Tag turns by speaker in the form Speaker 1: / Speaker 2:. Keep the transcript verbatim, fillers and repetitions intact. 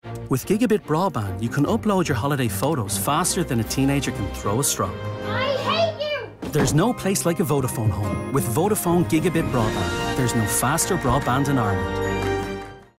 Speaker 1: With Gigabit Broadband, you can upload your holiday photos faster than a teenager can throw a straw.
Speaker 2: I hate you!
Speaker 1: There's no place like a Vodafone home. With Vodafone Gigabit Broadband, there's no faster broadband in Ireland.